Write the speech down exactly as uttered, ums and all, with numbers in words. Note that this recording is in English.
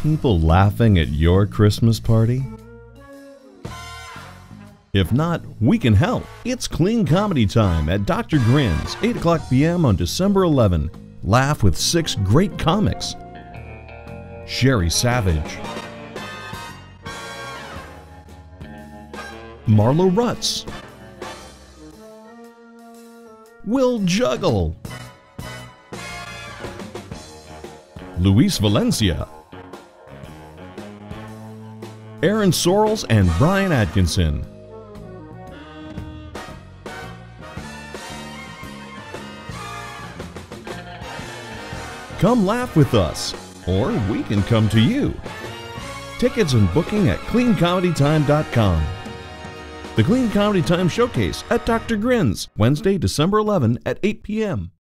people laughing at your Christmas party? If not, we can help. It's Clean Comedy Time at Doctor Grins, eight o'clock p m on December eleventh. Laugh with six great comics. Sherry Savage, Marlo Rutz, Will Juggle, Luis Valencia, Aaron Sorrells, and Brian Atkinson. Come laugh with us, or we can come to you. Tickets and booking at clean comedy time dot com. The Clean Comedy Time Showcase at Doctor Grins, Wednesday, December eleventh at eight p m